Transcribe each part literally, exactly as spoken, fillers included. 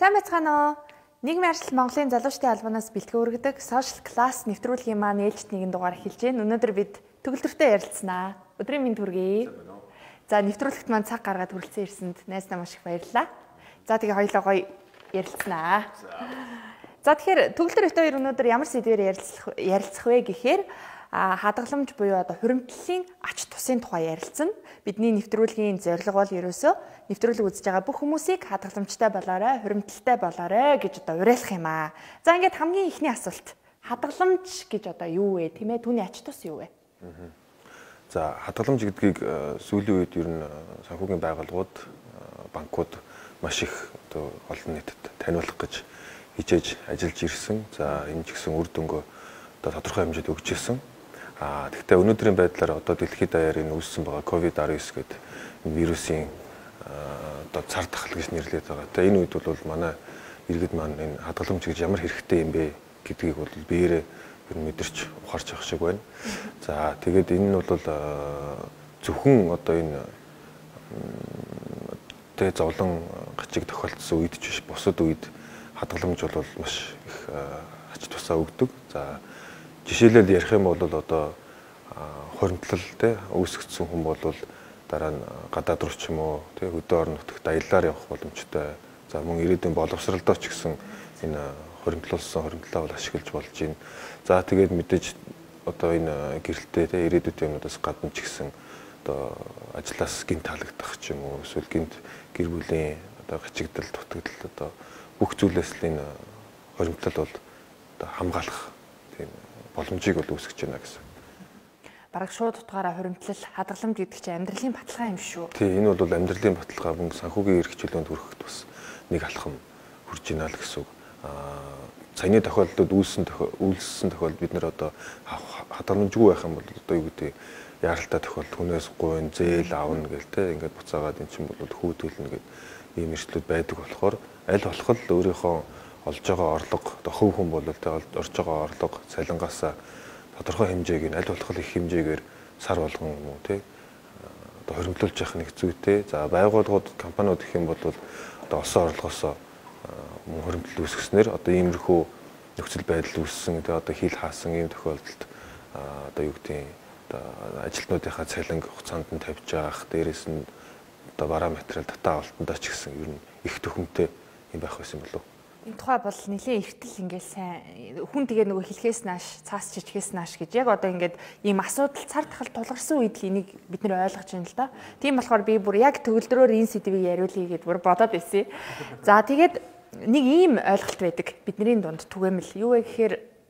Сайн байцгаана уу? Нийгмийн арчил Монголын залуучдын албанаас бэлтгэн өргөдөг Social Class нэвтрүүлгийн маань ээлжид нэгэн дугаар эхэлж байна. Өнөөдөр бид төгөлдрөтэй ярилцсанаа. Өдрийн мэнд хүргэе. За нэвтрүүлэгт маань цаг гаргаад хүрэлцэн ирсэнд найснаа маш их баярлалаа. За тэгээ хоёулаа гоё ярилцсанаа. За тэгэхээр төгөлдөр бит хоёр өнөөдөр ямар сэдвээр ярилцах ярилцах вэ гэхээр хадгаламж буюу одоо хуримтлалын ач тусын тухай ярилцсан. Бидний нэвтрүүлгийн зорилго бол ерөөсөө нэвтрүүлэг үзэж байгаа бүх хүмүүсийг хадгаламжтай болоорой, хуримтлалтай болоорой гэж одоо уриалах юм аа. За ингээд хамгийн ихний асуулт. Хадгаламж гэж одоо юу вэ? Тийм ээ, түүний ач тус юу вэ? За хадгаламж гэдгийг сүүлийн үед ер нь санхүүгийн байгууллагууд, банкуд маш их одоо олон нийтэд таниулах гэж хичээж ажиллаж ирсэн. За энэ ч гэсэн үр дүнгээ одоо тодорхой хэмжээд өгч ирсэн. А тэгвэл өнөөдрийн байдлаар одоо дэлхийд даяар энэ үүссэн байгаа ковид даснаинс гэдэг энэ вирусын одоо цар тахал гэж нэрлэдэг байгаа. Тэгээ энэ үед бол манай иргэд маань энэ хадгаламж гэж ямар хэрэгтэй юм бэ гэдгийг бол биеэрээ ер нь мэдэрч ухаарч явах шиг байна. За тэгээд энэ нь бол зөвхөн одоо энэ тэ зовлон гачиг тохиолдсон үед ч биш, бусад үед хадгаламж бол маш их ач тусаа өгдөг. За жишээлбэл ярих юм бол одоо хуримтлал тэ үүсгэсэн хүн бол дараа нь гадаад руу ч юм уу тэ хөдөө орон нутагт аяллаар явах боломжтой. За мөн ирээдүйн боловсролдоо ч гэсэн энэ хуримтлуулсан хуримтлалаа бол ашиглаж болж байна. За тэгээд мэдээж одоо энэ гэрэлтэй тэ ирээдүйн юмнуудаас гадна ч гэсэн одоо ажлаас гинт таалагдах ч юм уу эсвэл гинт гэр бүлийн одоо гачигдал дутагдал одоо бүх зүйлээс л энэ хуримтлал бол одоо хамгаалах тийм боломжийг бол үүсгэж байна гэсэн. Бараг шууд утгаараа хуримтлал, хадгаламж гэдэг чинь амьдралын баталгаа юм шүү. Тий, энэ бол амьдралын баталгаа, мөн санхүүгийн эрх чөлөөнд хүрэхэд бас нэг алхам хүрж ийна л гэсэн үг. Аа, саяны тохиолдолд үйлсэн үйлссэн тохиолдолд бид нэр одоо хадгаламжгүй байх юм бол одоо юу гэдэг яаралтай тохиолдолд хүнээс гуйн зээл аавна гэл те ингээд буцаагаад эн чинь бол хүүдүүлнэ гэдэг ийм эрсдлүүд байдаг болохоор аль болох л өөрийнхөө олж байгаа орлого одоо хөв хүн бол тэ орж байгаа орлого цалингаасаа тодорхой хэмжээг нь аль болох их хэмжээгээр сар болгон юм уу тий одоо хоригдлуулж явах нэг зүйтэй. За байгууллагууд компаниуд гэх юм бол одоо олсон орлогоосоо мөн хоригдл үүсгэснээр одоо иймэрхүү нөхцөл байдал үүссэн тий одоо хил хаасан ийм тохиолдолд одоо юу гэдэг одоо ажилтнуудынхаа цалин хугацаанд нь тавьж явах дээрээс нь одоо бараа материал татаа олтондоо ч гэсэн ер нь их төхөмтэй юм байх байсан болов. Энэ тухай бол нэлийн эртэл ингээл сайн хүн тэгээ нөгөө хэлхээс нааш цаас чичгээс нааш гэж яг одоо ингээд ийм асуудал цар тахал тулгарсан үед л энийг бид нэр ойлгож байна л да. Тийм болохоор би бүр яг төгөлдрөөр энэ сэдвийг яриулъя гэд бүр бодоод байсан. За тэгээд нэг ийм ойлголт байдаг бидний дунд түгээмэл юу вэ гэхээр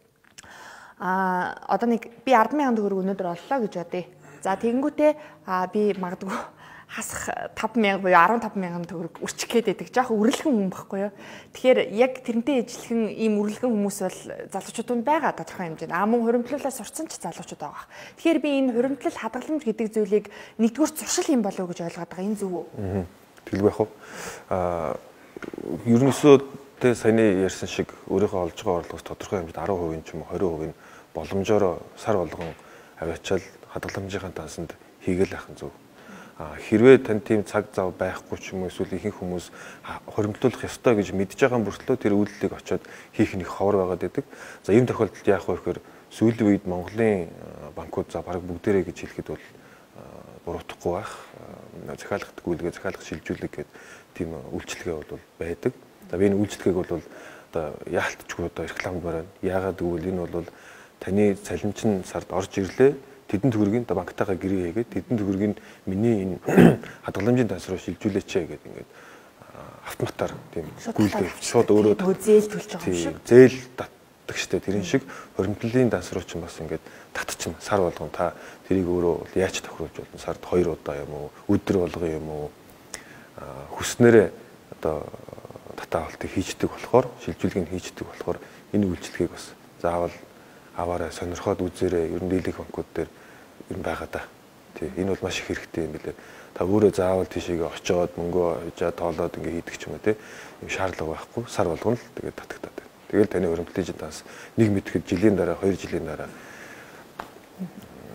а одоо нэг би ард мянган төгрөг өнөөдөр оллоо гэж бодъё. За тэгэнгүүтээ а би магадгүй хасах таван мянга буюу арван таван мянган төгрөг үрчих гээд байдаг. Жохон үрлэгэн хүн байхгүй юу. Тэгэхээр яг тэрнтэй ижилхэн ийм үрлэгэн хүмүүс бол залуучууд байгаа тодорхой хэмжээнд. Аа мөн хуримтлуулаа сурцсан ч залуучууд байгаа. Тэгэхээр би энэ хуримтлал хадгаламж гэдэг зүйлийг нэгдүгээр зуршил юм болов уу гэж ойлгоод байгаа. Энэ зөв үү? Аа. Тэгэлгүй яах вэ? Аа ерөнхийдөө тэ саяны ярьсан шиг өөрийнхөө олж байгаа орлогоос тодорхой хэмжээнд арван хувийн ч юм уу двадцать хувийн боломжоор сар болгон аваачаал хадгаламжийн тансанд хийгээл байх нь зөв. Хэрвээ тань тийм цаг зав байхгүй ч юм уу эсвэл ихэнх хүмүүс хуримтлуулах ёстой гэж мэдж байгаа мөртлөө тэр үйлдэлийг очиод хийх нэг ховор байгаад байдаг. За ийм тохиолдолд яах вэ гэхээр сүүлийн үед Монголын банкуд за бараг бүгдээрээ гэж хэлэхэд бол буруутахгүй байх. Захиалгах гүйлгээ, захиалгах шилжүүлэг гэдэг тийм үйлчлэгээ бол байдаг. За би энэ үйлчлэгээг бол одоо яалтчгүй одоо рекламд барина. Яагаад гэвэл энэ бол таны цалинч нь сард орж ирлээ. Тэдэн төгрөгийн банктайгаа гэрээ хийгээд тэдэн төгрөгийг миний энэ хадгаламжийн данс руу шилжүүлээч гэдэг ингээд автоматар тийм гүйлгээ шууд өөрөө зээл төлж байгаа юм шиг. Зээл татдаг штэ тэрэн шиг хуримтлалын данс руу ч бас ингээд татчихна сар болгон та тэрийг өөрөө яаж тохируулж болно сард хоёр удаа юм уу өдөр болгоо юм уу хүснээрээ одоо татаа авалтыг хийждэг болохоор шилжүүлгийг хийждэг болохоор энэ үйлчлэгийг бас заавал аваараа сонирхоод үзээрэй ер нь дийлэх банкуд дээр ер нь байгаа да. Тий энэ бол маш их хэрэгтэй юм билээ. Та өөрөө заавал тийшээгээ очиод мөнгөө хажаа тоолоод ингээ хийдэг ч юм уу тий. Ийм шаардлага байхгүй сар болгоно л тэгээд татагдаад байна. Тэгэл таны хуримтлалын данс нэг мэдэхэд жилийн дараа хоёр жилийн дараа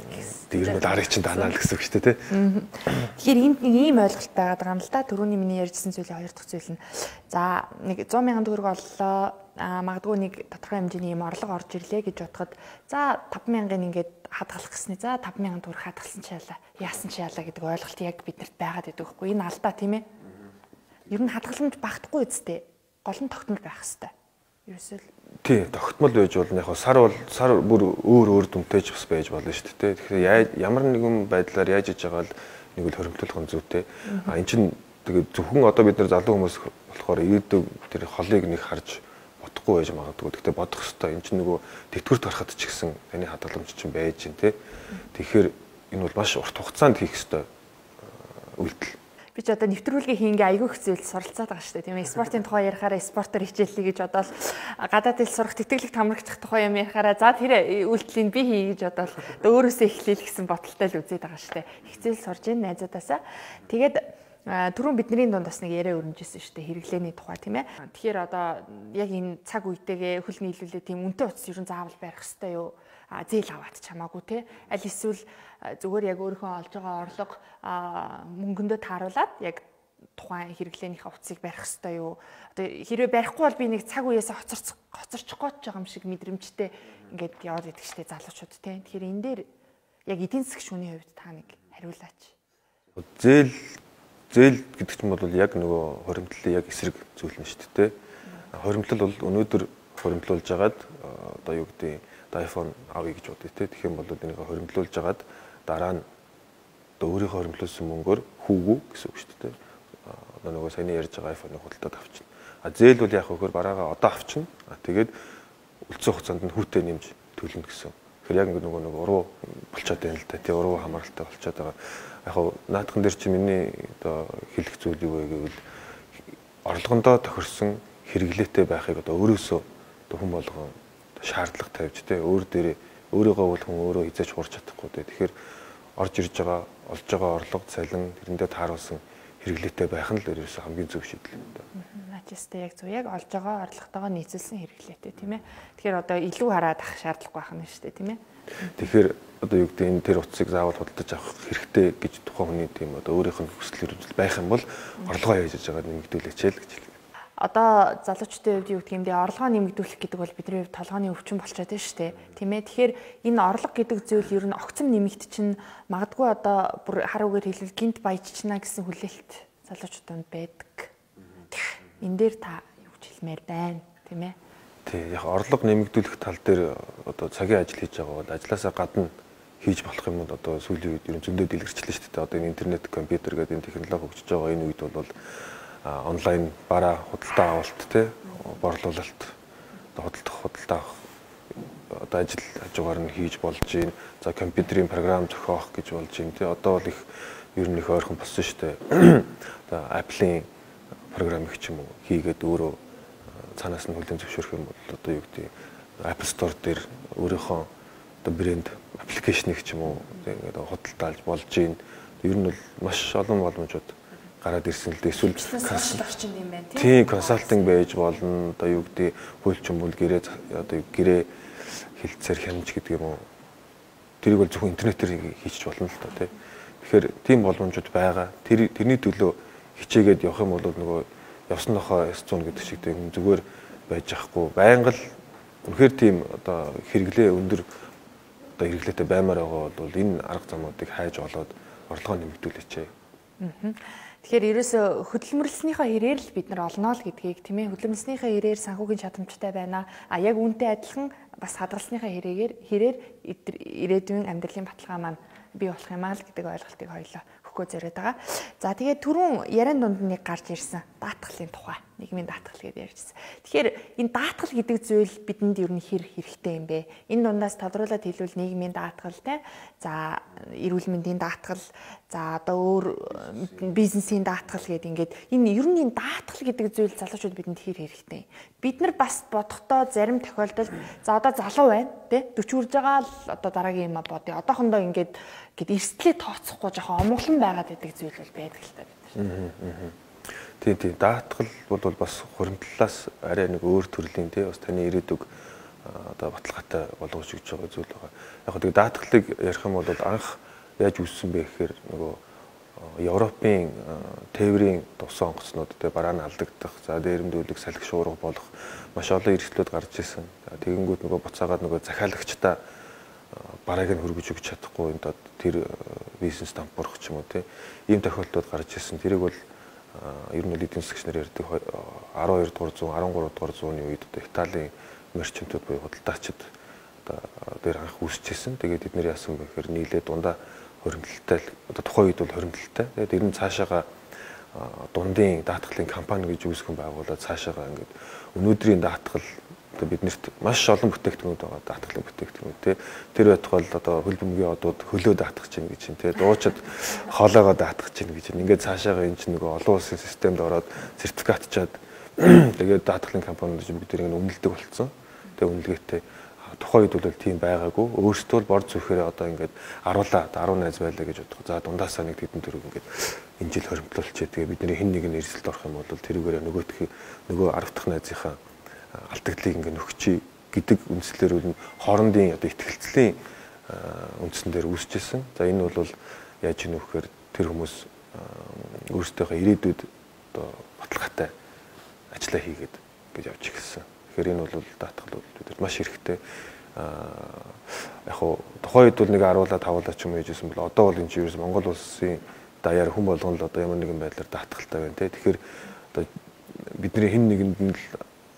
Тэг ер нь дарыг чинь данаа л гэсэн үг шүү дээ тий. Тэгэхээр энд нэг ийм ойлголт байгаад байгаа юм л да. Түрүүний миний ярьжсэн зүйлийн хоёр дахь зүйл нь. За нэг сто мянган төгрөг оллоо. Аа магадгүй нэг тодорхой хэмжээний ийм орлого орж ирлээ гэж бодоход за таван мянган ингээд хадгалах гэснэ. За таван мянган төгрөг хадгалсан ч яалаа. Яасан ч яалаа гэдэг ойлголт яг биднэрт байгаад байдаг байхгүй. Энэ алдаа тийм ээ. Ер нь хадгаламж багтахгүй үстэй. Гол нь тогтмол байх хэвээр. Ерөөсөө тий, тогтмол байж болно. Яг сар бол сар бүр өөр өөр дүнтэйч бас байж болно шүү дээ. Тэгэхээр ямар нэгэн байдлаар яаж иж байгаа л нэг л хоригдлох нь зүйтэй. А эн чинь тэгээд зөвхөн одоо бид нар залуу хүмүүс болохоор ирээдүйг тэр холыг нэг харж бодохгүй байж магадгүй. Гэхдээ бодох хэвээр эн чинь нөгөө тэтгэврт гарахад ч гэсэн таны хадгаламж чинь байж гин тий. Тэгэхээр энэ бол маш урт хугацаанд хийх хэвээр үйлдэл. Би ч одоо нэвтрүүлгийн хийнгээ айгүй их зүйл суралцаад байгаа шүү дээ тийм ээ. Спортын тухай ярихаараа спортоор хичээллээ гэж бодоод гадаад хэл сурах тэтгэлэгт хамрагдах тухай юм ярихаараа за тэр үйлдэлийг би хий гэж бодоод өөрөөсөө эхлээл гэсэн бодолтой л үзээд байгаа шүү дээ. Хичээл сурж ийн найзуудаасаа. Тэгээд түрүүн бидний дунд бас нэг яриа өрнөжсэн шүү дээ хэрэглээний тухай тийм ээ. Тэгэхээр одоо яг энэ цаг үетэйгээ хөл нийлүүлээ тийм үнэтэй утас ер нь заавал барих хэрэгтэй юу? А зээл аваад ч хамаагүй те аль эсвэл зүгээр яг өөрийнхөө олж байгаа орлого мөнгөндөө тааруулаад яг тухайн хэрэглээнийхээ утсыг барих хэрэгтэй юу? Одоо хэрвээ барихгүй бол би нэг цаг үеэсээ хоцорч хоцорчихгоо ч байгаа юм шиг мэдрэмжтэй ингээд яваад идэх штэ залуучууд те. Тэгэхээр энэ дээр яг эдийн засгийн шүүний хувьд та нэг хариулаач. Зээл зээл гэдэг чинь бол яг нөгөө хоримтлалын яг эсрэг зүйл нь штэ те. Хоримтлал бол өнөөдөр хоримтлуулж агаад одоо юу гэдэг iPhone авъя гэж бодъё те. Тэгэх юм бол энийг хоримтлуулж агаад дараа нь одоо өөрийнхөө хоримтлуулсан мөнгөөр хүүгүү гэсэн үг шүү дээ. Одоо нөгөө саяны ярьж байгаа iPhone-ыг худалдаад авчихна. А зээл бол яг хөхөр бараагаа одоо авчихна. А тэгээд үлдсэн хугацаанд нь хүүтэй нэмж төлнө гэсэн. Тэгэхээр яг ингэ нөгөө нэг уруу болчиход байна л да. Тэ уруу хамааралтай болчиход байгаа. Яг хоо наадхан дээр чи миний одоо хэлэх зүйл юу вэ гэвэл орлогондоо тохирсон хэрэглээтэй байхыг одоо өөрөөсөө хүн болгон шаардлага тавьж тэ өөр дээрээ өөрийгөө бол хүн өөрөө хизээч хурж чадахгүй тэ. Тэгэхээр орж ирж байгаа олж байгаа орлого цалин тэрэндээ тааруулсан хэрэглээтэй байх нь л ерөөсөө хамгийн зөв шийдэл юм да. Наачистай яг зөв яг олж байгаа орлоготойгоо нийцүүлсэн хэрэглээтэй тийм ээ. Тэгэхээр одоо илүү хараад ах шаардлагагүй байх нь шүү дээ тийм ээ. Тэгэхээр одоо юу гэдэг энэ тэр утсыг заавал худалдаж авах хэрэгтэй гэж тухайн хүний тийм одоо өөрийнх нь хүсэл эрмэлзэл байх юм бол орлогоо яаж иж байгааг нэмэгдүүлээч л гэж хэлээ. Одоо залуучдын хувьд юу гэдэг юм бэ? Орлогоо нэмэгдүүлэх гэдэг бол бидний хувьд толгойн өвчин болчиход байна шүү дээ. Тийм ээ. Тэгэхээр энэ орлого гэдэг зүйл ер нь огцом нэмэгд чинь магадгүй одоо бүр хар үгээр хэлбэл гинт баяжчна гэсэн хүлээлт залуучуудад байдаг. Энэ дээр та юу гэж хэлмээр байна, тийм ээ? Тий, яг орлого нэмэгдүүлэх тал дээр одоо цагийн ажил хийж байгаа бол ажлаасаа гадна хийж болох юм бол одоо сүүлийн үед ер нь зөндөө дэлгэрчлээ шүү дээ. Одоо энэ интернет, компьютер гэдэг энэ технологи хөгжиж байгаа энэ үед бол онлайн бараа худалдаа авалт те борлуулалт худалдах худалдаа авах одоо ажил хажуугаар нь хийж болж байна. За компьютерийн програм зохиох гэж болж байна те. Одоо бол их ер нь их ойрхон болсон шүү дээ. Одоо Apple-ийн програмыг ч юм уу хийгээд өөрөө цаанаас нь хүлээн зөвшөөрөх юм бол одоо юу гэдэг Apple Store дээр өөрийнхөө одоо брэнд аппликейшнийг ч юм уу ингээд худалдаалж болж байна. Ер нь бол маш олон боломжууд гараад ирсэн л дээ. Эсвэл консалтинг юм байна тийм консалтинг байж болно. Одоо юу гэдэг хөлч юм бол гэрээ одоо гэрээ хилцээр хянаж гэдэг юм уу. Тэрийг бол зөвхөн интернетээр хийчих болно л та тийм. Тэгэхээр тийм боломжууд байгаа. Тэр тэрний төлөө хичээгээд явах юм бол нөгөө явсан нохоо эс цун гэдэг шиг тийм зүгээр байж ахгүй. Байнга л үнэхээр тийм одоо хэрэглээ өндөр одоо хэрэглээтэй баймаар байгаа бол энэ арга замуудыг хайж олоод орлогоо нэмэгдүүлээч. Аа. Тэгэхээр ерөөсө хөдөлмөрлснийхаа хэрээр л бид нар олно л гэдгийг тийм ээ хөдөлмөрлснийхаа хэрээр санхүүгийн чадамжтай байна. А яг үүнтэй адилхан бас хадгалсныхаа хэрээгээр хэрээр ирээдүйн амьдралын баталгаа маань бий болох юм аа л гэдэг ойлголтыг хоёлоо өгөхөө зориод байгаа. За тэгээд түрүүн яриан дунд нэг гарч ирсэн даатгалын тухай, нийгмийн даатгал гэдээ ярьжсэн. Тэгэхээр энэ даатгал гэдэг зүйл бидэнд ер нь хэр хэрэгтэй юм бэ? Энэ дундаас тодруулаад хэлвэл нийгмийн даатгал те. За эрүүл мэндийн даатгал, за одоо өөр бизнесийн даатгал гэдэг ингээд энэ ер нь энэ даатгал гэдэг зүйл залуучууд бидэнд хэр хэрэгтэй. Бид нар бас бодохдоо зарим тохиолдолд за одоо залуу байна те дөрвөн хүрж байгаа л одоо дараагийн юм бодъё. Одоохондоо ингээд гэд эрсдлээ тооцохгүй жоохон омглон байгаад байдаг зүйл бол байдаг л та бид нар. Тийм тийм даатгал бол бас хуримтлалаас арай нэг өөр төрлийн тий бас таны ирээдүг одоо баталгаатай болгож өгч байгаа зүйл байгаа. Яг хөө тэгээ даатгалыг ярих юм бол анх яаж үүссэн бэ гэхээр нөгөө Европын тээврийн тус онгоцнууд тэ бараа нь алдагдах, за дээрэмдүүлэг салхи шуурга болох маш олон эрсдлүүд гарч ирсэн. Тэгэнгүүт нөгөө буцаагаад нөгөө захиалагчдаа барааг нь хөргөж өгч чадахгүй энэ тэр бизнес дампуурах ч юм уу тийм ийм тохиолдлууд гарч ирсэн. Тэрийг бол ер нь эдийн засагч нар ярьдаг арван хоёр дугаар зуун, арван гурав дугаар зууны үед одоо Италийн мерчентүүд буюу худалдаачид одоо дээр анх үүсчихсэн. Тэгээд бид нэр яасан бэ гэхээр нийлээд дундаа хоригдлолтой одоо тухайн үед бол хоригдлолтой. Тэгээд ер нь цаашаага дундын даатгалын компани гэж үүсгэн байгуулаад цаашаага ингээд өнөөдрийн даатгал одоо биднэрт маш олон бүтээгдэхүүнүүд байгаа даатгалын бүтээгдэхүүн тий тэр байтугай одоо хөл бөмбөгийн одууд хөлөө даатгах чинь гэж чинь тий дуучид хоолоогоо даатгах чинь гэж чинь ингээд цаашаага энэ чинь нөгөө олон улсын системд ороод сертификатчаад тэгээд даатгалын компаниуд чинь бид нэг үнэлдэг болцсон. Тэгээд үнэлгээтэй тухайн үед бол тийм байгаагүй. Өөрсдөө л бор зүрхээр одоо ингээд аруулаа арван найз байлаа гэж бодох. За дундаасаа нэг тэдэн төрөг ингээд энэ жил хоримтлуулчээ. Тэгээ бидний хэн нэг нь эрсэлд орох юм бол тэрүүгээр нөгөөдх нөгөө арав дахь найзынхаа алдагдлыг ингээд нөхчий гэдэг үндслээр нь хоорондын одоо ихтгэлцлийн үндсэн дээр үүсчихсэн. За энэ бол яаж ийм нөхөөр тэр хүмүүс өөрсдийнхөө ирээдүйд одоо баталгаатай ажиллаа хийгээд гэж явж ирсэн. Тэгэхээр энэ бол даатгалууд бидэд маш хэрэгтэй. Аа яг хуу тухайн үед бол нэг аруулаа тавуулаа ч юм ээжсэн бол одоо бол энэ чинь ерөөс Монгол улсын даяар хүн болгон л одоо ямар нэгэн байдлаар даатгалтай байна те. Тэгэхээр одоо бидний хэн нэгэнд нь л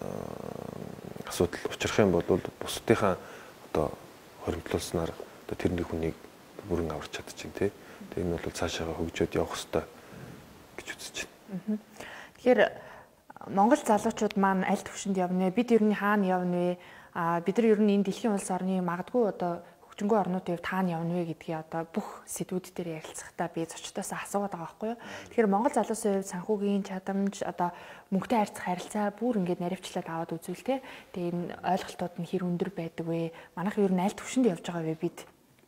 асуудал учрах юм бол бусдынхаа одоо хоримтлуулснаар одоо тэрний хүнийг бүрэн аварч чадчихин те. Тэгээ энэ бол цаашаага хөгжөөд явах хэрэгтэй гэж үзэж байна. Тэгэхээр Монгол залуучууд маань аль түвшинд явна вэ? Бид ер нь хаана явна вэ? А бид нар ер нь энэ дэлхийн улс орны магадгүй одоо хөгжингүй орнуудын хувьд хаана явна вэ гэдгийг одоо бүх сэдвүүд дээр ярилцахдаа би зочдоосоо асуугаад байгаа байхгүй юу? Тэгэхээр Монгол залуусын хувьд санхүүгийн чадамж одоо мөнгөтэй харьцах харилцаа бүр ингээд наривчлаад аваад үзвэл те. Тэгээ энэ ойлголтууд нь хэр өндөр байдаг вэ? Манайх ер нь аль түвшинд явж байгаа вэ бид?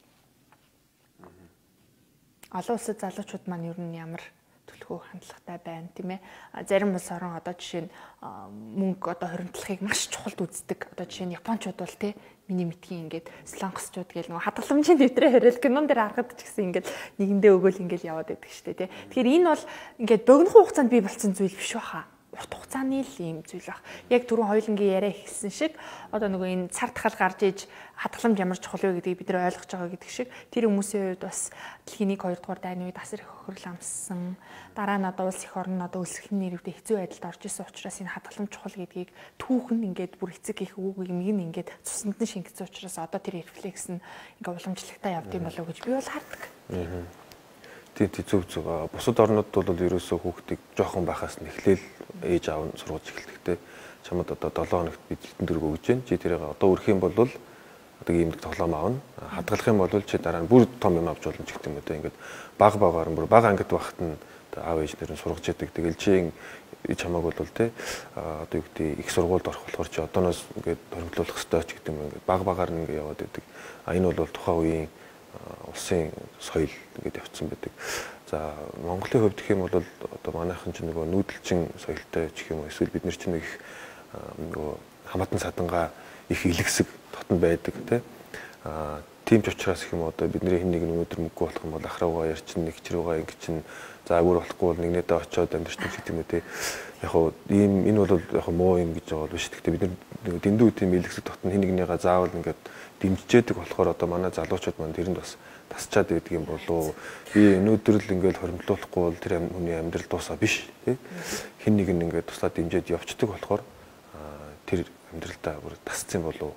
Олон улсад залуучууд маань ер нь ямар төлхөө хандлагатай байна тийм ээ. Зарим улс орон одоо жишээ нь мөнгө одоо хоримтлахыг маш чухалд үздэг. Одоо жишээ нь Япончууд бол тийм миний мэдхийн ингээд слангосчууд гэл нөгөө хадгаламжийн дэвтрээ хариул кинон дээр харахад ч гэсэн ингээд нэгэндээ өгөөл ингээд яваад байдаг шүү дээ тийм. Тэгэхээр энэ бол ингээд богино хугацаанд бий болсон зүйл биш баха. Урт хугацааны л юм зүйл баг. Яг түрүүн хоёулангийн яриа хэлсэн шиг одоо нөгөө энэ цар тахал гарч иж хадгаламж ямар чухал вэ гэдгийг бид нар ойлгож байгаа гэдэг шиг тэр хүмүүсийн хувьд бас дэлхийн нэг хоёр дугаар дайны үед асар их хохирол амссан. Дараа нь одоо улс их орн одоо өлсгөх нэрвдээ хэцүү байдалд орж исэн учраас энэ хадгаламж чухал гэдгийг түүхэн ингээд бүр эцэг их өвөг юм ингээд цуснд нь шингэсэн учраас одоо тэр рефлекс нь ингээд уламжлалтай явд юм болов уу гэж би бол хардаг. Тийм тийм зөв зөв. Бусад орнууд бол ерөөсөө хүүхдийг жоохон байхаас нь эхлээл ээж аав нь сургуулж эхэлдэг те. Чамд одоо долоон хоногт бид хитэн дөрөв өгж जैन. Чи тэрийг одоо өрөх юм бол одоо ийм нэг тоглоом аавна. Хадгалах юм бол чи дараа нь бүр том юм авч болно ч гэдэг юм те. Ингээд баг багаар нь бүр бага ангид багт нь аав ээж нэр нь сургаж яадаг. Тэгэл чи чамааг бол те одоо юу гэдэг их сургуульд орох болохоор чи одооноос ингээд хоригдлуулах хэрэгтэй ч гэдэг юм ингээд баг багаар нь ингээд яваад байдаг. А энэ бол тухайн үеийн улсын соёл ингээд явцсан байдаг. За Монголын хувьд гэх юм бол одоо манайхан ч нөгөө нүүдэлчин соёлтой ч гэх юм уу эсвэл бид нар ч нэг нөгөө хамаатан садангаа их илгэсэг дотн байдаг тий. А тийм ч учраас гэх юм одоо бидний хэн нэг өнөөдөр мөнгө болох юм бол ахраагаа ярьчин нэг ч рүүгээ ингэ чин за агуур болохгүй бол нэгнээдээ очиод амьдэрч гэдэг юм үү тий. Яг хуу ийм энэ бол яг муу юм гэж байгаа биш. Гэхдээ бид нар дэндүү тийм илгэсэг дотн хэн нэгнийгаа заавал ингээд дэмжижээдэг болохоор одоо манай залуучууд маань тэрэнд бас тасчаад байдаг юм болов. Би өнөөдөр л ингээд хоримтлуулахгүй бол тэр хүний амьдрал дуусаа биш тий. Хэн нэг нь ингээд туслаад дэмжиж явцдаг болохоор тэр амьдралдаа бүр тасцсан болов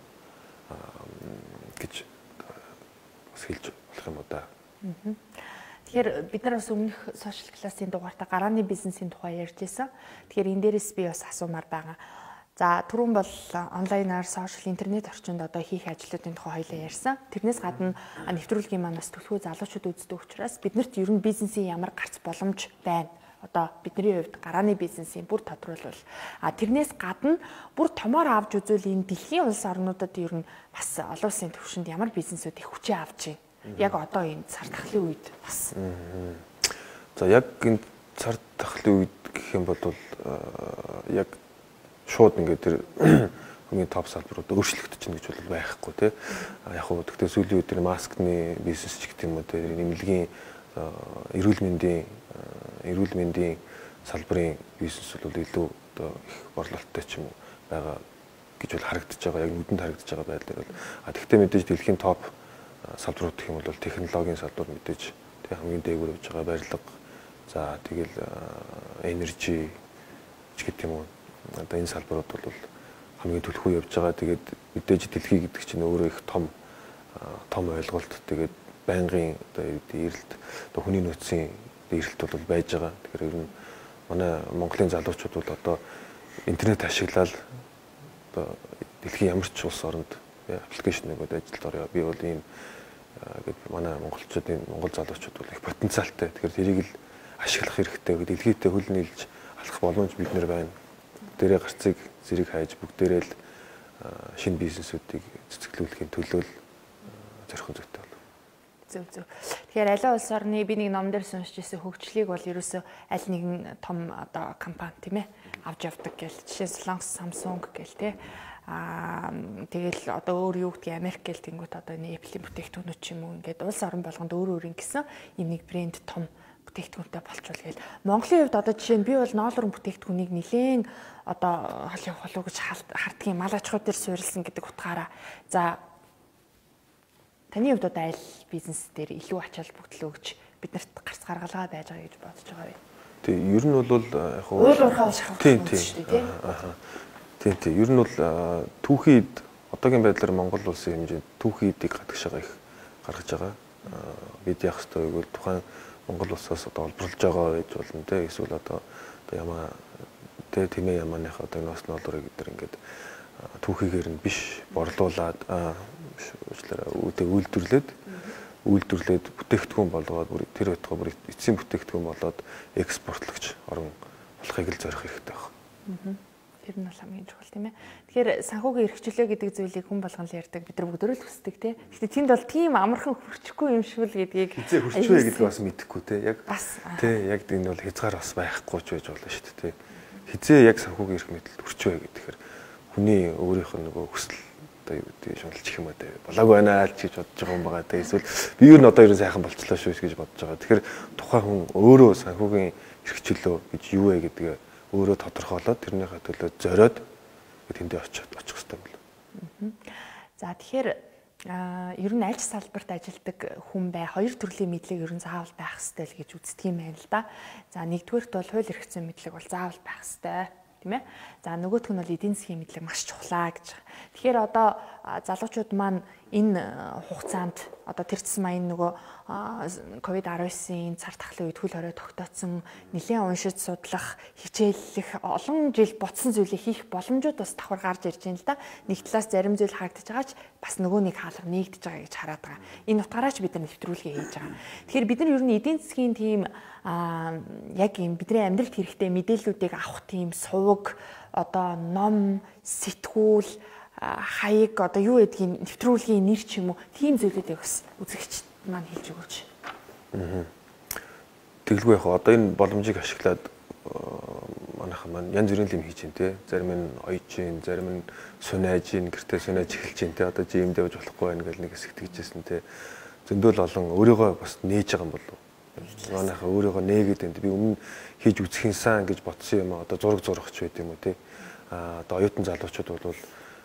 гэж бас хэлж болох юм уу да. Тэгэхээр бид нар бас өмнөх сошиал классын дугаартаа гарааны бизнесийн тухай ярьж байсан. Тэгэхээр энэ дээрээс би бас асуумаар байгаа. За түрүүн бол онлайнаар сошиал интернет орчинд одоо хийх ажлуудын тухай хоёлаа ярьсан. Тэрнээс гадна нэвтрүүлгийн маань бас төлхөө залуучууд үздэг учраас биднэрт ер нь бизнесийн ямар гарц боломж байна. Одоо бидний хувьд гарааны бизнесийн бүр тодруулбал а тэрнээс гадна бүр томоор авч үзвэл энэ дэлхийн улс орнуудад ер нь бас олон улсын түвшинд ямар бизнесүүд их хүчээ авч байна. Яг одоо энэ цар тахлын үед бас. За яг энэ цар тахлын үед гэх юм бол яг шууд ингээд тэр хамгийн топ салбарууд өөрчлөгдөж чинь гэж бол байхгүй тий. Яг хөө тэгтээ сүүлийн үед энэ маскны бизнес ч гэх юм уу тий нэмэлгийн эрүүл мэндийн эрүүл мэндийн салбарын бизнес бол илүү одоо их борлуулалттай ч юм уу байгаа гэж бол харагдаж байгаа. Яг нүдэнд харагдаж байгаа байдлаар бол а тэгтээ мэдээж дэлхийн топ салбарууд гэх юм бол технологийн салбар мэдээж тий хамгийн дээгүүр явж байгаа барилга за тэгэл энержи ч гэх юм уу одоо энэ салбарууд бол хамгийн төлхөө явж байгаа. Тэгээд мэдээж дэлхий гэдэг чинь өөрөө их том том ойлголт. Тэгээд байнгын одоо эрэлт одоо хүний нөөцийн эрэлт бол байж байгаа. Тэгэхээр ер нь манай Монголын залуучууд бол одоо интернет ашиглаад одоо дэлхийн ямар ч улс оронд аппликейшнүүд ажилд орё. Би бол ийм гэдэг манай монголчуудын монгол залуучууд бол их потенциалтай. Тэгэхээр тэрийг л ашиглах хэрэгтэй. Дэлхийдээ хөл нийлж алах боломж бид нэр байна. Дээрээ гарцыг зэрэг хайж бүгдээрээ л шинэ бизнесүүдийг цэцгэлүүлэхийн төлөө зорих зүйтэй болов. Зөв зөв. Тэгэхээр аливаа улс орны би нэг ном дээр сонсч ирсэн хөгжлийг бол ерөөсөө аль нэгэн том одоо компани тийм ээ авч явдаг гэл. Жишээ Солонгос Samsung гэл тий. Аа тэгэл одоо өөр юу гэдгийг Америк гэл тэнгуут одоо энэ Apple-ийн бүтээгдэхүүнүүд ч юм уу ингээд улс орон болгонд өөр өөр ингэсэн юм нэг брэнд том бүтээгдэхүүнтэй болчихвол гээл. Монголын хувьд одоо жишээ нь би бол ноолрон бүтээгдэхүүнийг нэлээн одоо хол явах болов гэж хардгийн мал аж ахуй дээр суурилсан гэдэг утгаараа. За таны хувьд одоо аль бизнес дээр илүү ачаал бүгдлөө гэж биднэрт гарц гаргалгаа байж байгаа гэж бодож байгаа вэ? Тий, ер нь бол яг хуу уул уурхай шахах тийм тийм. Аа. Тийм тийм. Ер нь бол түүхийд одоогийн байдлаар Монгол улсын хэмжээнд түүхийдийг гадагшаага их гаргаж байгаа. Бид яах ёстой вэ гэвэл тухайн Монгол улсаас одоо олборлож байгаа гэж болно те эсвэл одоо одоо ямаа тэ тэмээ ямааныхаа одоо ноос ноолорыг гэдэр ингээд түүхийгээр нь биш борлуулад уучлаарай үйлдвэрлээд үйлдвэрлээд бүтээгдэхүүн болгоод бүр тэр байтугай бүр эцсийн бүтээгдэхүүн болоод экспортлогч орон болохыг л зорих хэрэгтэй байна. Тэр нь бол хамгийн чухал тийм ээ. Тэгэхээр санхүүгийн эрхчлөө гэдэг зүйлийг хүн болгон л ярьдаг. Бид нар бүгдөө л хүсдэг тийм. Гэхдээ тэнд бол тийм амархан хүрчихгүй юм шиг л гэдгийг хизээ хүрчвэ гэдгийг бас мэдэхгүй тийм. Яг тийм яг энэ бол хязгаар бас байхгүй ч байж болно шүү дээ тийм. Хизээ яг санхүүгийн эрх мэдэлд хүрчвэ гэхээр хүний өөрийнх нь нөгөө хүсэл одоо юу гэдэг шуналж их юм аа тийм. Болоог байна л гэж бодож байгаа юм байгаа тийм. Эсвэл би юу н одоо ерөн сайхан болчлоо шүү гэж бодож байгаа. Тэгэхээр тухайн хүн өөрөө санхүүгийн эрхчлөө гэж юу вэ гэдгээ өөрөө тодорхойлоод тэрнийхээ төлөө зориод тэндээ очих очих хэрэгтэй юм. За тэгэхээр ер нь аль салбарт ажилладаг хүн бай хоёр төрлийн мэдлэг ер нь заавал байх хэрэгтэй л гэж үздэг юм байна л да. За нэгдүгээрт бол хууль эрх зүйн мэдлэг бол заавал байх хэрэгтэй тийм ээ. За нөгөөх нь бол эдийн засгийн мэдлэг маш чухлаа гэж. Тэгэхээр одоо залуучууд маань энэ хугацаанд одоо тэрцсэн маяг нөгөө ковид десятtoгийн цар тахлын үед хөл хорой тогтооцсон нэлээд уншиж судлах, хичээллэх, олон жил ботсон зүйлийг хийх боломжууд бас давхар гарч ирж байна л да. Нэг талаас зарим зүйл харагдаж байгаач бас нөгөө нэг хаалга нэгдэж байгаа гэж хараад байгаа. Энэ утгаараач бид нар нэвтрүүлгээ хийж байгаа. Тэгэхээр бид нар ер нь эдийн засгийн тийм яг юм бидний амьдралд хэрэгтэй мэдээллүүдийг авах тийм сувг одоо ном, сэтгүүл хаяг одоо юу гэдгийг нэвтрүүлгийн нэр ч юм уу тийм зүйлүүдийг бас үзэгч маань хэлж өгөөч. Аа. Тэгэлгүй яг одоо энэ боломжийг ашиглаад манайхан маань янз бүрийн юм хийж байна те. Зарим нь оёж гин, зарим нь сунааж гин, гэртээ сунааж эхэлж гин те. Одоо жимд явж болохгүй байна гэл нэг хэсэг тэгжсэн те. Зөндөл олон өөрийгөө бас нээж байгаа юм болов. Манайхан өөрийгөө нээгээд байна. Би өмнө хийж үзэхинсэн гэж бодсон юм а одоо зураг зурагч байт юм уу те. Аа одоо оюутан залуучууд бол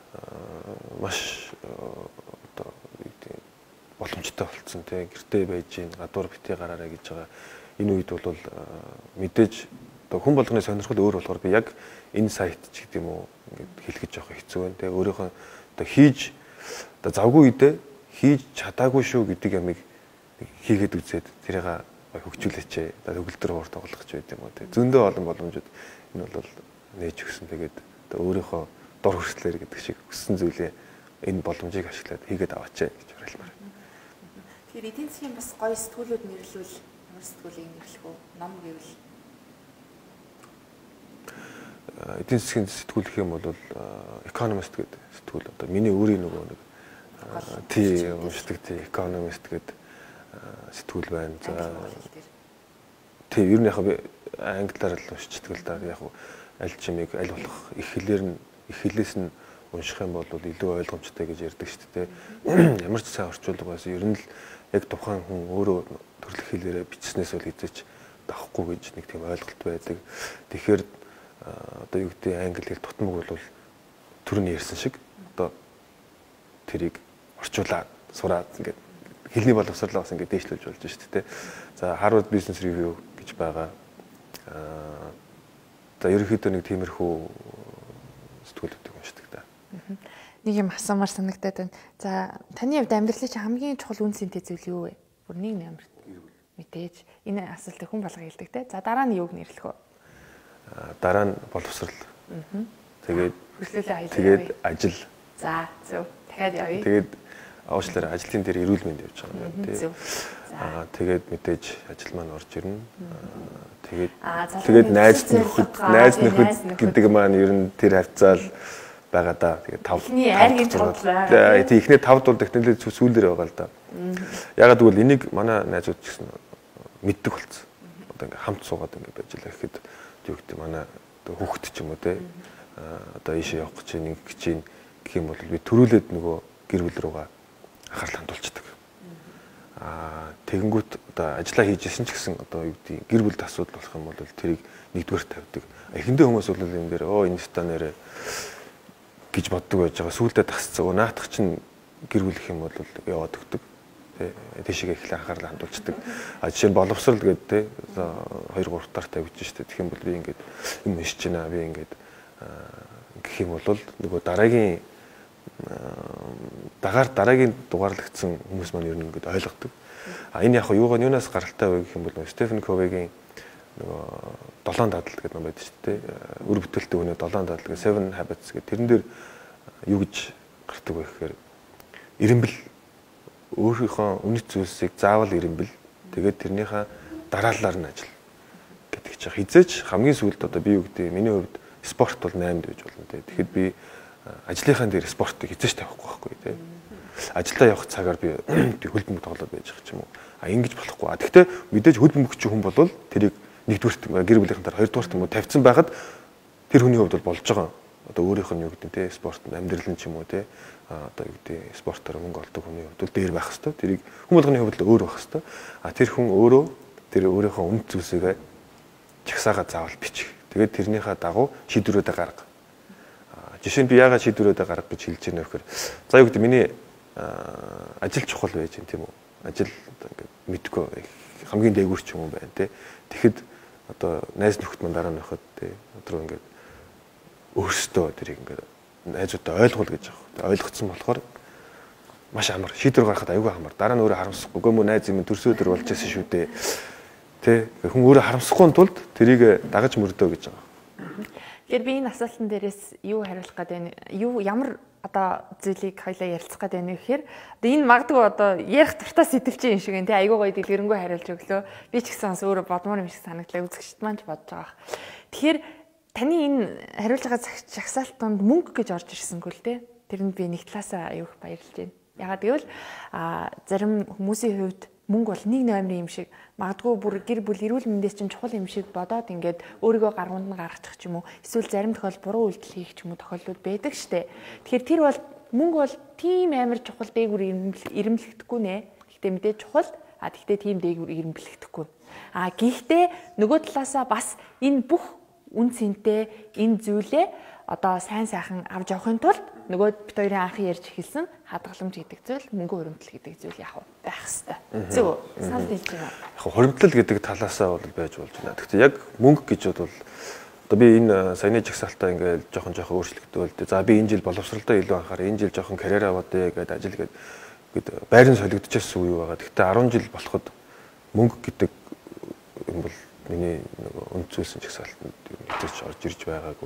маш одоо боломжтой болсон тийм гэртээ байж гин гадуур битгий гараарай гэж байгаа. Энэ үед бол мэдээж одоо хүн болгоны сонирхол өөр болохоор би яг энэ сайт ч гэдэг юм уу ингээд хэлэхэд жоох хэцүү байна. Тэгээ өөрийнхөө одоо хийж одоо завгүй үедээ хийж чадаагүй шүү гэдэг ямиг хийгээд үзээд тэрийг хөгжүүлээч. Одоо төгөлдөр хоор тоглох ч байт юм уу тийм. Зөндөө олон боломжууд энэ бол нээж өгсөн. Тэгээд одоо өөрийнхөө дор хүртлэр гэдэг шиг өссөн зүйлээ энэ боломжийг ашиглаад хийгээд аваачаа гэж уриалмаар байна. Тэгэхээр эдийн засгийн бас гоё сэтгүүлүүд нэрлүүл ямар сэтгүүлийг нэрлэх үү? Ном гэвэл эдийн засгийн сэтгүүл гэх юм бол Economist гэдэг сэтгүүл одоо миний өөрийн нөгөө нэг тий уншдаг тий Economist гэдэг сэтгүүл байна. За тий ер нь яг би англиар л уншчихдаг л да. Яг аль чимийг аль болох их хэлээр нь их хэлээс нь унших юм бол илүү ойлгомжтой гэж ярьдаг шүү дээ. Ямар ч сайн орчуулга байсан ер нь л яг тухайн хүн өөрөө төрөлх хэлээрээ бичснээс бол эзэж давхгүй гэж нэг тийм ойлголт байдаг. Тэгэхээр одоо юу гэдэг англи хэл тутмаг бол түрүүний ярьсан шиг одоо тэрийг орчуулаад сураад ингээд хэлний боловсролоо бас ингээд дээшлүүлж болж байна шүү дээ. За Harvard Business Review гэж байгаа. Аа за ерөнхийдөө нэг тиймэрхүү сэтгүүлүүдийг уншдаг да. Нэг юм асуумаар санагдаад байна. За таны хувьд амьдралын чинь хамгийн чухал үн цэнтэй зүйл юу вэ? Бүр нэг нэмэр мэдээж энэ асуултыг хүн болго хэлдэг те. За дараа нь юуг нэрлэх вэ? Дараа нь боловсрал. Тэгээд хөшлөлөө аялал. Тэгээд ажил. За зөв. Дахиад явъя. Тэгээд уучлаарай ажлын дээр эрүүл мэнд явж байгаа юм байна тий. Аа тэгээд мэдээж ажил маань орж ирнэ. Тэгээд тэгээд найз нөхөд найз нөхөд гэдэг маань ер нь тэр хавцаал байгаа да. Тэгээд тав. Эхний айргийн тав байгаа. Тий эхний тав дул технологи сүүлдэр байгаа л да. Ягаад гэвэл энийг манай найзууд ч гэсэн мэддэг болсон. Одоо ингээм хамт суугаад ингээд байж л гэхэд юу гэдэг манай одоо хүүхэд ч юм уу те одоо ийшээ явах гэж нэг гэж гэх юм бол би төрүүлээд нөгөө гэр бүл рүүгээ анхаарал хандуулцдаг. Аа тэгэнгүүт одоо ажиллаа хийж исэн ч гэсэн одоо юу гэдэг гэр бүлд асуудал болох юм бол тэрийг нэгдүгээр тавьдаг. Эхэндээ хүмүүс бол юм дээр оо энэ станаарэ гэж боддог байж байгаа. Сүүлдээ тасцгаа наатах чинь гэр бүл гэх юм бол яваад өгдөг. Тэшигээ их анхаарал хандуулцдаг. А жишээ нь боловсрал гэдэг те хоёр гурав дахь тавьж штэ. Тэгэх юм бол би ингээд юм хийж байна. Би ингээд гэх юм бол нөгөө дараагийн дагаар дараагийн дугаарлагдсан хүмүүс маань ер нь ингээд ойлгодог. А энэ яг юугаар юунаас гаралтай вэ гэх юм бол Стефен Ковигийн нөгөө долоон дадал гэдэг ном байдаг шүү дээ. Өр бүтээлтэй хүний долоон дадал гэх Seven Habits гэх тэрэн дээр юу гэж гардаг вэ гэхээр ирэмбэл өөрийнхөө үнэт зүйлсийг заавал ирэмбэл тэгээд тэрнийхээ дараалалаар нь ажил гэдэг чинь хизээч хамгийн сүүлд одоо би юу гэдэг миний хувьд спорт бол наймд байж болно те. Тэгэхэд би ажлынхаа дээр спортыг хизээч тавихгүй байхгүй те. Ажиллаа явах цагаар би хөлбөмбөг тоглоод байж байгаа ч юм уу. А ингэж болохгүй. А тэгвэл мэдээж хөлбөмбөгч хүн бол тэрийг нэгдүгürt гэр бүлийнхэн дараа хоёрдугаарт юм уу тавьсан байхад тэр хүний хувьд бол болж байгаа. Одоо өөрийнх нь юу гэдэг те спорт амьдрал нь ч юм уу те одоо юу гэдэг спортоор мөнгө олдог хүний хувьд дээр байх хэвээр тэрийг хүн болгоны хувьд л өөр байх хэвээр а тэр хүн өөрөө тэр өөрийнхөө үнд зүйлсээ чагсаага заавал бичих. Тэгээд тэрнийхээ дагуу шийдвэрүүдээ гарга. Жишээ нь би яагаад шийдвэрүүдээ гарга гэж хэлж байна вэ гэхээр за юу гэдэг миний ажил чухал байж юм тийм үү. Ажил ингээд мэдгүй хамгийн дээгүүр ч юм уу байна те. Тэгэхэд одоо найз нөхөд маань дараа нь байхад те өдрөө ингээд өөрсдөө тэрийг ингээд найзуудаа ойлгуул гэж байгаа. Ойлгоцсон болохоор маш амар шийдвэр гаргахад аюулгүй амар. Дараа нь өөрөө харамсахгүй. Үгүй мө найз юм төрсөө төр болж байсан шүү дээ. Тэ хүн өөрөө харамсахгүй тулд тэрийг дагаж мөрдөө гэж байгаа. Тэгэхээр би энэ асуултан дээрээс юу хариулах гээд байна? Юу ямар одоо зүйлийг хоёлаа ярилцах гээд байна вэ гэхээр одоо энэ магадгүй одоо ярих дуртай сэтгэл чинь юм шиг энэ айгуу гоё дэлгэрэнгүй хариулж өглөө. Би ч гэсэн бас өөрөө бодмоор юм шиг санагдлаа. Үзэгчд маань ч бодож байгаа. Тэгэхээр таны энэ хариулж байгаа жагсаалтанд мөнгө гэж орж ирсэнгүй л дээ. Тэрэнд би нэг талаасаа аюух баярлж байна. Ягаад гэвэл а зарим хүмүүсийн хувьд мөнгө бол нэг номерын юм шиг магадгүй бүр гэр бүл эрүүл мэндээс чинь чухал юм шиг бодоод ингээд өөрийгөө гаргуунд нь гаргачих ч юм уу. Эсвэл зарим тохиол буруу үйлдэл хийх ч юм уу тохиолдлууд байдаг штэ. Тэгэхээр тэр бол мөнгө бол тийм амар чухал дээгүр ирэмлэгдэхгүй нэ. Гэхдээ мэдээж чухал. А тэгтээ тийм дээгүр ирэмлэгдэхгүй. А гэхдээ нөгөө талаасаа бас энэ бүх үн цэнтэй энэ зүйлээ одоо сайн сайхан авч явахын тулд нөгөө бит хоёрын анх ярьж эхэлсэн хадгаламж гэдэг зүйл мөнгө хуримтлал гэдэг зүйл яг байх хэвээр. Зөв санал хэлж байна. Яг хуримтлал гэдэг талаасаа бол байж болж байна. Гэхдээ яг мөнгө гэж бол одоо би энэ саяны жагсаалтаа ингээд жоохон жоохон өөрчлөгдөл. За би энэ жил боловсролдоо илүү анхаараа энэ жил жоохон карьер аваад гэдэг ажил гэдэг байран солигдчихсан үе байгаа. Гэхдээ арван жил болоход мөнгө гэдэг юм бол миний нөгөө өнцгөөсөн жагсаалтанд мэдээж орж ирж байгаагүй.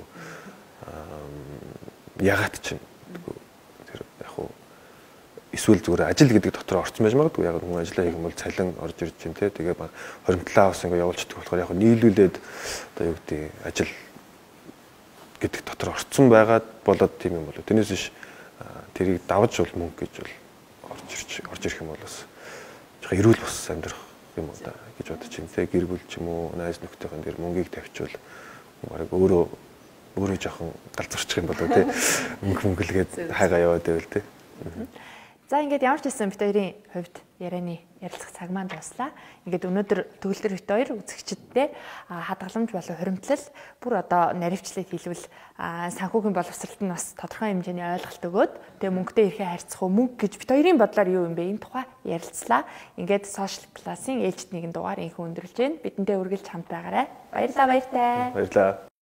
Ягаад ч юм тэр яг хуу эсвэл зүгээр ажил гэдэг дотор орсон байж магадгүй. Яг хүн ажиллаа хийх юм бол цалин орж ирж чинь тий. Тэгээ хоримтлаа бас ингээ явуулчихдаг болохоор яг нийлүүлээд одоо юу гэдэг ажил гэдэг дотор орсон байгаад болоод тийм юм болоо. Тэрнээс биш тэрийг давж бол мөнгө гэж бол орж ирж орж ирэх юм бол бас жоохон эрүүл бас амьдрах юм уу да гэж бодож чинь тий. Гэр бүл ч юм уу найз нөхдөйхэн дээр мөнгийг тавьчвал баг өөрөө өөрөө жоохон галзуурчих юм болоо тий. Мөнгө мөнгөлгээд хайгаа яваад байвал тий. За ингээд ямар ч байсан бит хоёрын хувьд ярианы ярилцах цаг маань дуслаа. Ингээд өнөөдөр төгөлдөр бит хоёр үзэгчдтэй хадгаламж болон хуримтлал бүр одоо наривчлаад хэлвэл санхүүгийн боловсролт нь бас тодорхой хэмжээний ойлголт өгөөд тэгээ мөнгөтэй хэрхэн харьцах уу, мөнгө гэж бит хоёрын бодлоор юу юм бэ? Энэ тухай ярилцлаа. Ингээд Social Plus-ын ээлжид нэгэн дугаар инхүү өндөрлж байна. Бидэнтэй үргэлж хамт байгаарай. Баярлалаа баяртай. Баярлалаа.